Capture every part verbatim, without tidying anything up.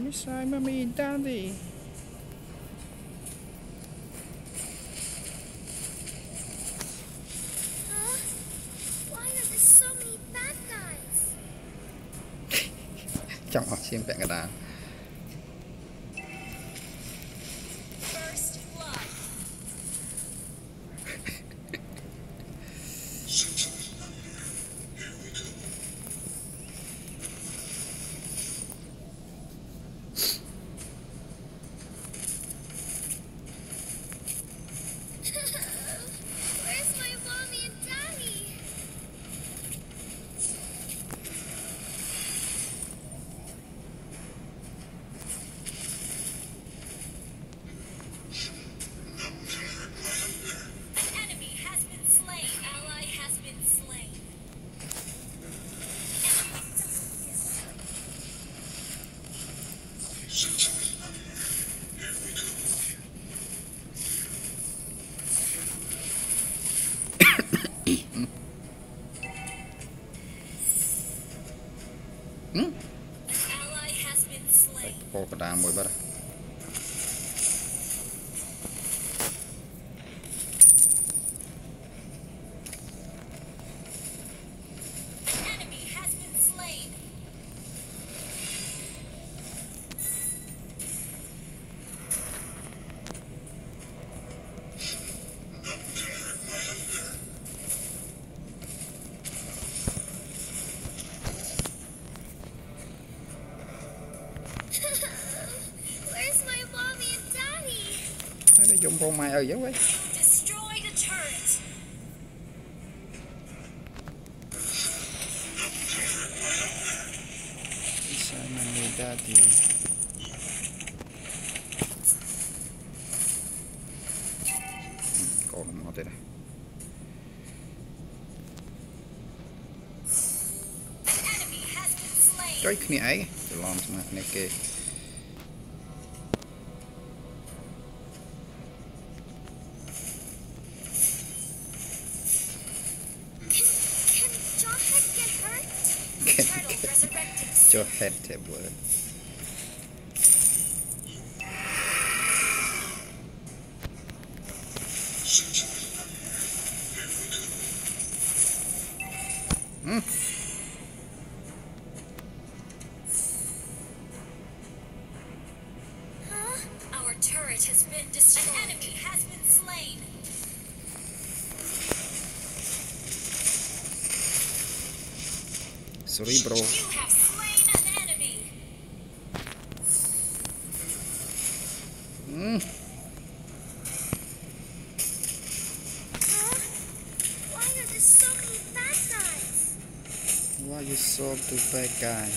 Beside mommy and daddy. Huh? Why are there so many bad guys? Trong học xem vẹn cả đàn. First blood. Where's my mommy and daddy? An enemy has been slain. Ally has been slain. Hmm? An ally has been slain. Bỏ cả đàn mùi bật. An enemy has been slain. Where's my mommy and daddy? Nó dùng con mai ơi giống vậy. Destroyed a turret. Beside mommy and daddy. Còn một đây này. An enemy has been slain. Trời khỉ ấy. Để làm xong này kê. Can, can Jawhead get hurt? Turtle resurrecting. Cho head tab word. Hmm. Huh? Our turret has been destroyed. An enemy has been slain. Sorry bro. You have slain an enemy. Hmm. Huh? Why are there so many bad guys? Why you so too bad guy?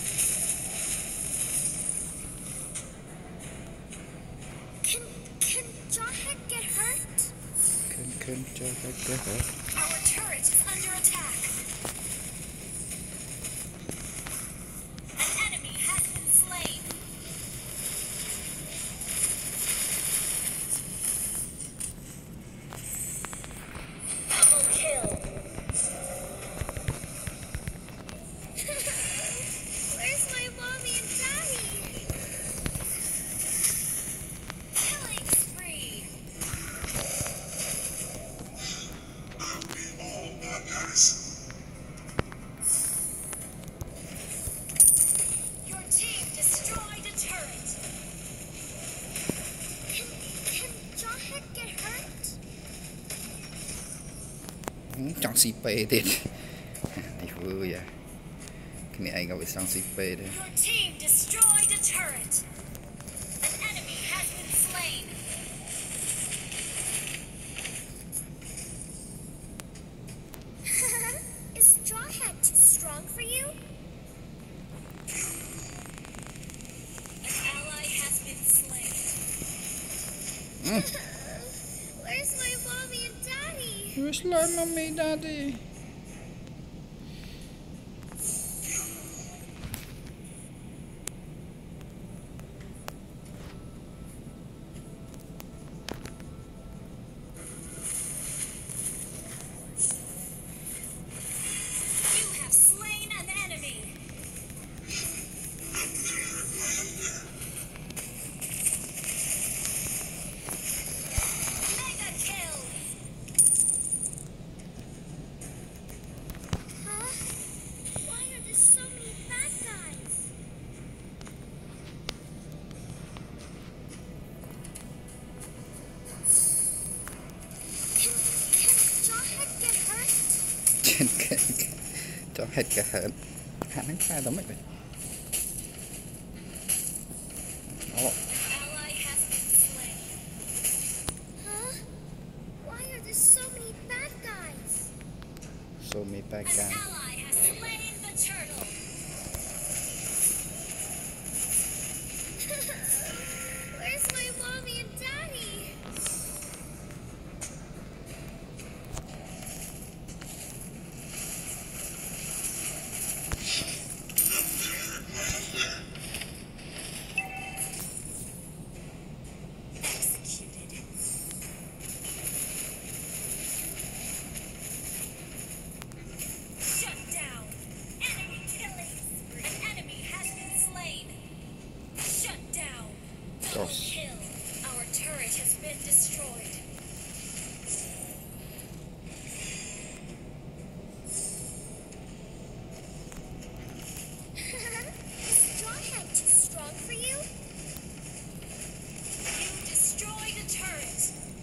Can can Jawhead get hurt? Can can cho head get hurt. Our turret is under attack. An enemy has been slain. Double kill. Where's my mommy and daddy? Killing spree. Your team destroyed a turret. Can, can Jawhead get hurt? Hmm, chẳng xì pêទៀត នេះធ្វើយ៉ាគ្នាឯងក៏វាសងស៊ីពេដែរ Your team destroyed a turret. An enemy has been slain. Is Jawhead too strong for you? An ally has been slain. Hmm. Where's my mommy and daddy? Where's my mommy daddy? You have slain an enemy. hết cả hết hạ nắng sai tao mấy vậy. Đó. Ally has been slain. Huh? Why are there so many bad guys? So many bad An guys. ally has slain the turtle. Where's my mommy and daddy? Executed. Shut down. Enemy killing spree. An enemy has been slain. Shut down. Double Gosh. kill. Our turret has been destroyed. Is Stronghead too strong for you? You destroyed a turret.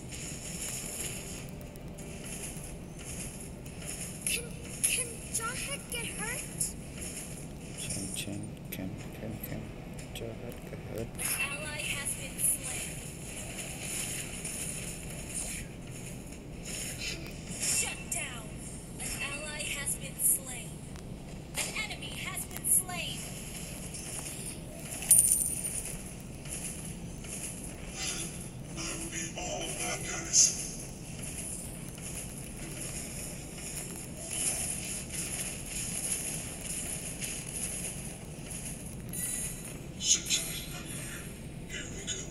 Can can Jawhead get hurt? Chen chen can can can cho hết cả hết. An ally has been slain. Shut down. An ally has been slain. An enemy has been slain. All bad guys. Sit tight. Here we go.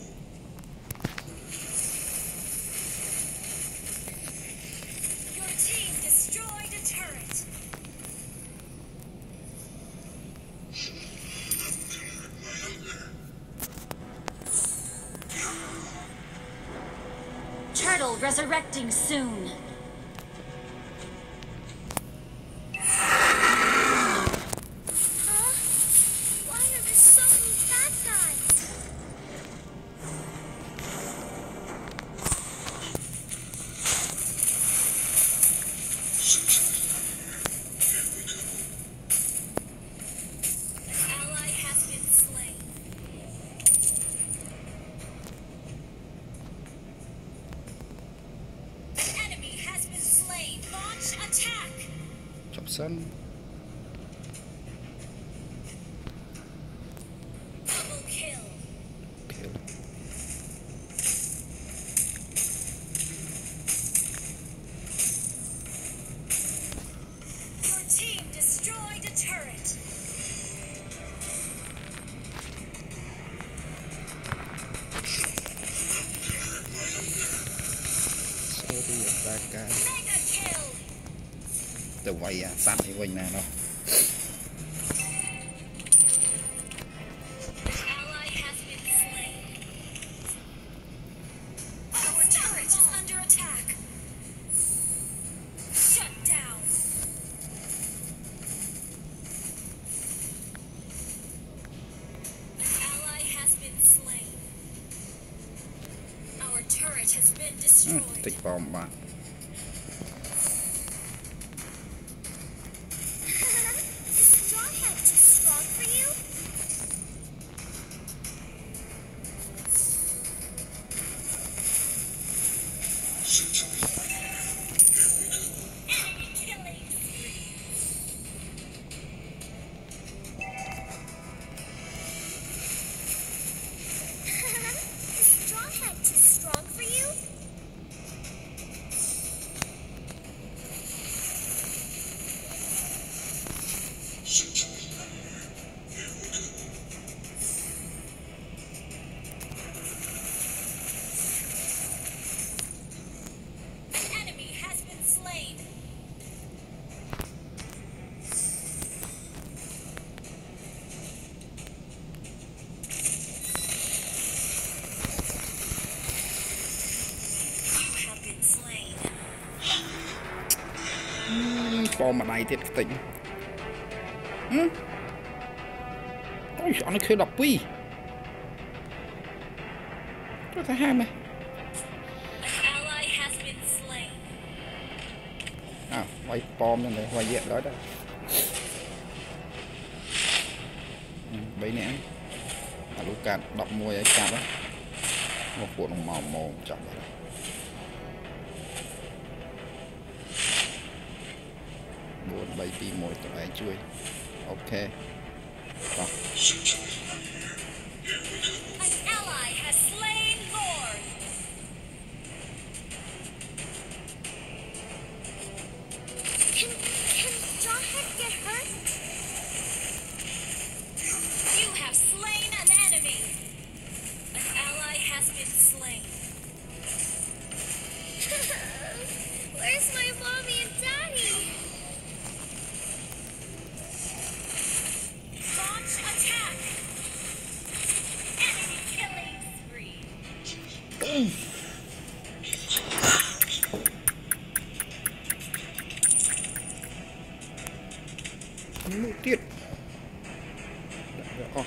Your team destroyed a turret. Turtle resurrecting soon. Huh? Why are there so many bad guys? Sit tight. Here we go. An ally has been slain. An enemy has been slain. Launch attack. Chọc sân. Double kill. Kill. Your team destroyed a turret. Sorry bad guy. Mega kill. Từ quay à sát đi quanh nè nó. An ally has been slain. Our turret is under attack. Shut down. An ally has been slain. Our turret has been Ừ, destroyed. tích bom bạn. Is Stronghead too strong for you? Sit tight. Here we go. Enemy killing spree. Is Stronghead too strong for you? Sit tight. Here we go. An enemy has been slain. You have been slain. Bom ở đây thiệt tỉnh. Ừ. Ôi nó khơi đọc quy. Có thể hai mà. An ally has been slain. À, quay bom lên đây, quay dẹp đó đó. nè à lúc cạn đọc môi ấy cạn đó một cuộn màu màu chậm rồi buồn bay đi mồi tụi anh chui ok đó. An ally has slain Lord. Can can Jawhead get hurt? You have slain an enemy. An ally has been slain. Where's my mommy and daddy? Launch attack. Enemy killing spree. Mũi tiết oh.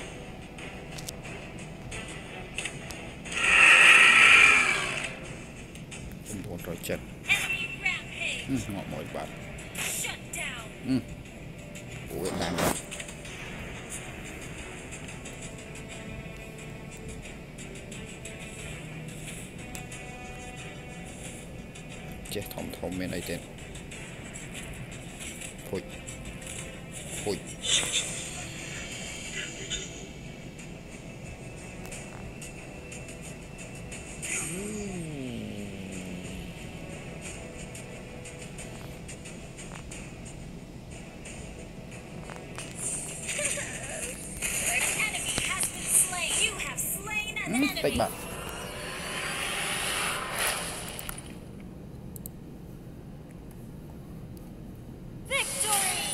Không buồn rồi chân Enemy rampage. ừ, ngọ mọi bạn Shut down. ừ. Của Việt Nam đó. Chết thông thông bên đây tên thôi thôi An enemy has been slain. You have slain an ừ, enemy. tách bạn Victory.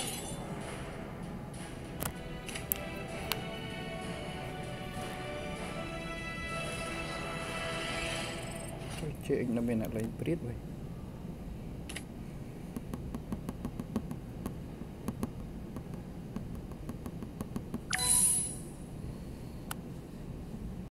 chơi anh nó bên lại lấy briết vậy